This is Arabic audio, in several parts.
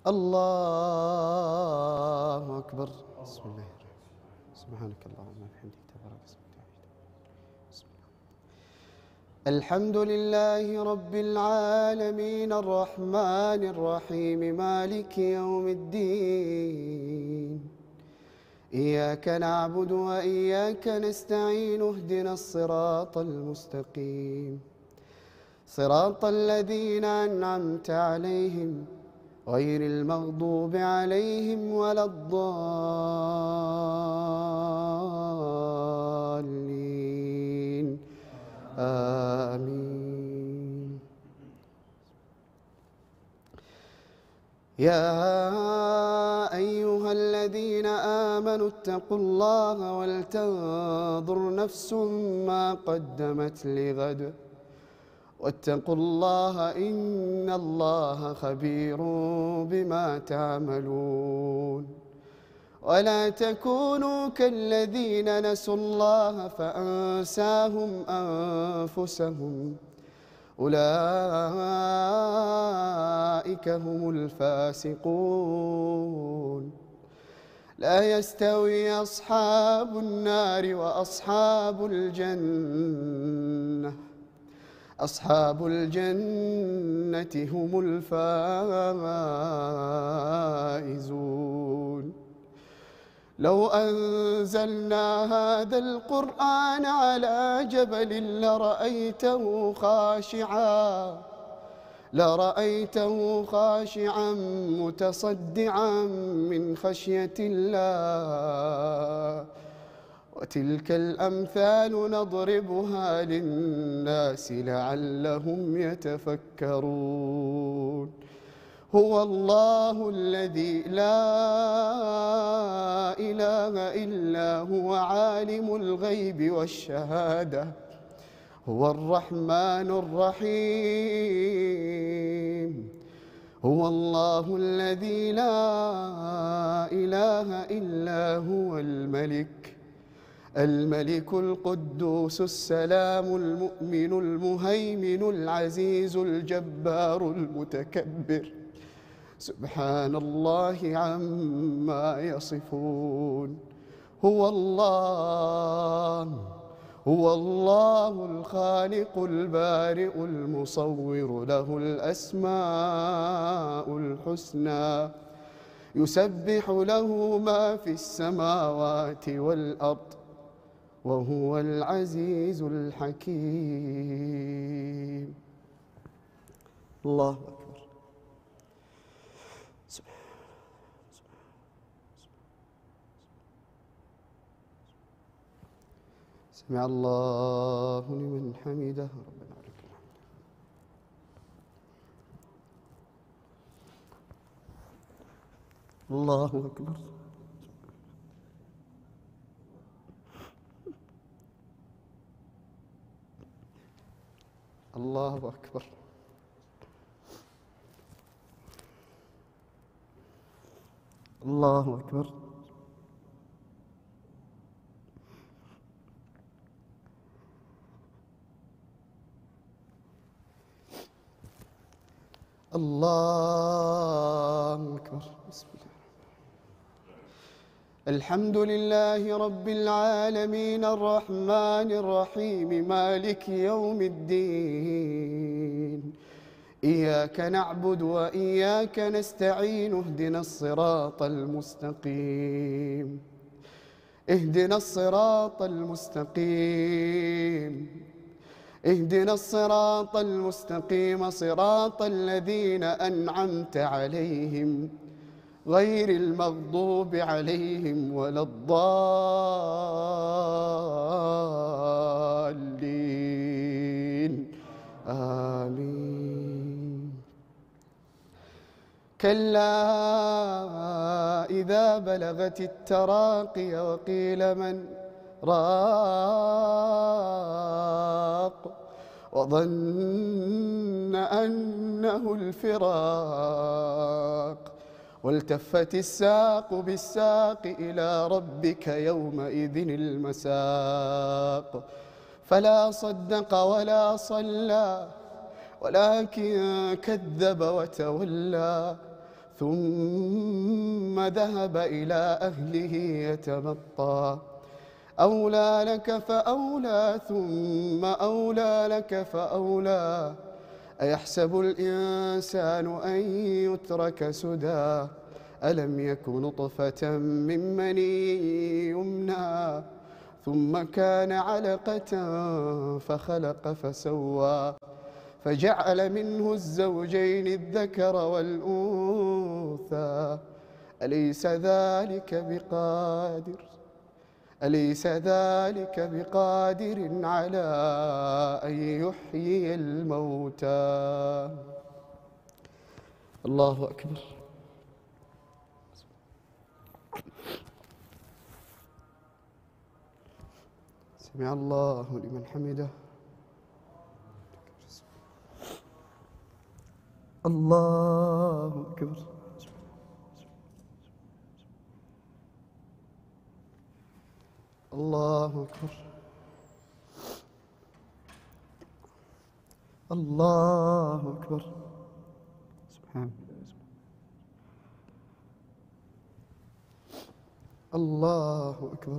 الله أكبر. بسم الله الرحمن الرحيم. سبحانك اللهم وبحمدك تبارك اسمك. بسم الله. الحمد لله رب العالمين الرحمن الرحيم مالك يوم الدين. إياك نعبد وإياك نستعين اهدنا الصراط المستقيم صراط الذين أنعمت عليهم غير المغضوب عليهم ولا الضالين آمين. يا أيها الذين آمنوا اتقوا الله ولتنظر نفس ما قدمت لغد واتقوا الله إن الله خبير بما تعملون. ولا تكونوا كالذين نسوا الله فأنساهم أنفسهم أولئك هم الفاسقون. لا يستوي أصحاب النار وأصحاب الجنة أصحاب الجنة هم الفائزون. لو أنزلنا هذا القرآن على جبل لرأيته خاشعا متصدعا من خشية الله. وتلك الأمثال نضربها للناس لعلهم يتفكرون. هو الله الذي لا إله إلا هو عالم الغيب والشهادة هو الرحمن الرحيم. هو الله الذي لا إله إلا هو الملك القدوس السلام المؤمن المهيمن العزيز الجبار المتكبر سبحان الله عما يصفون. هو الله الخالق البارئ المصور له الأسماء الحسنى يسبح له ما في السماوات والأرض وهو العزيز الحكيم. الله أكبر. سمع الله لمن حمده ربنا ولك الحمد. الله أكبر. الله أكبر. الله أكبر. الله أكبر. بسم الله. الحمد لله رب العالمين الرحمن الرحيم مالك يوم الدين. إياك نعبد وإياك نستعين اهدنا الصراط المستقيم اهدنا الصراط المستقيم اهدنا الصراط المستقيم صراط الذين أنعمت عليهم غير المغضوب عليهم ولا الضالين آمين. كلا إذا بلغت التراقي وقيل من راق وظن أنه الفراق والتفت الساق بالساق إلى ربك يومئذ المساق. فلا صدق ولا صلى ولكن كذب وتولى ثم ذهب إلى أهله يتمطى أولى لك فأولى ثم أولى لك فأولى أيحسب الإنسان أن يترك سدى ألم يك نطفة من مني يمنى ثم كان علقة فخلق فسوى فجعل منه الزوجين الذكر والأنثى أليس ذلك بقادر على أن يحيي الموتى. الله أكبر. سمع الله لمن حمده. الله أكبر. الله أكبر. الله أكبر. سبحان الله أكبر.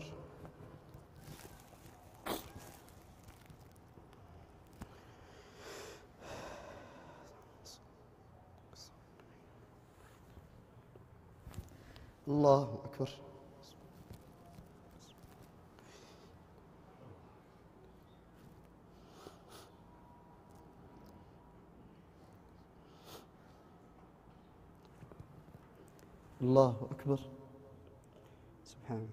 الله أكبر. الله أكبر. سبحان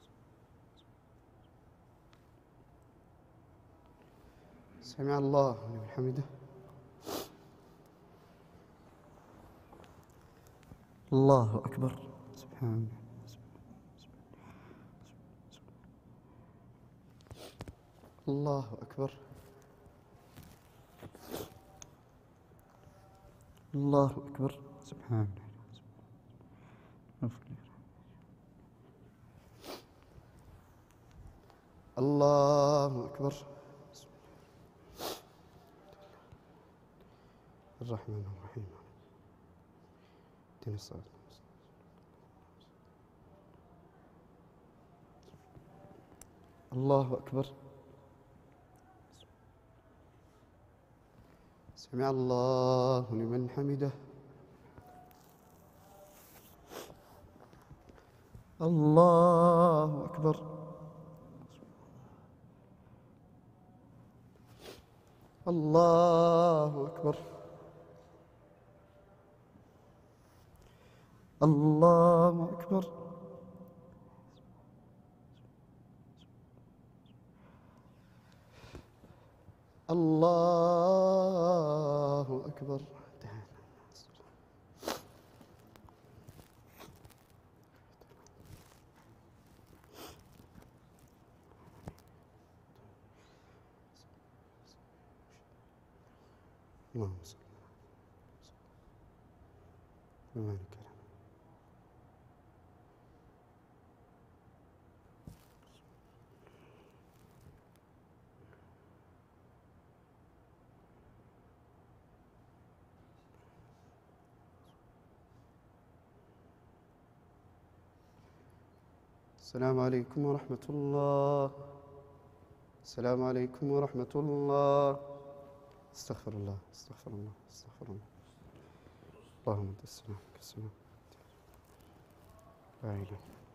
سمع الله لمن حمده. الله أكبر. سبحان الله أكبر. الله أكبر. سبحان الله أكبر. الرحمن الرحيم اهدنا الصراط المستقيم. الله أكبر. سمع الله لمن حمده. الله أكبر. الله أكبر. الله أكبر. الله أكبر. اللهم صل وبارك على السلام عليكم ورحمة الله. السلام عليكم ورحمة الله. استغفر الله استغفر الله استغفر الله. اللهم انت السلام منك السلام. لا إله إلا أنت.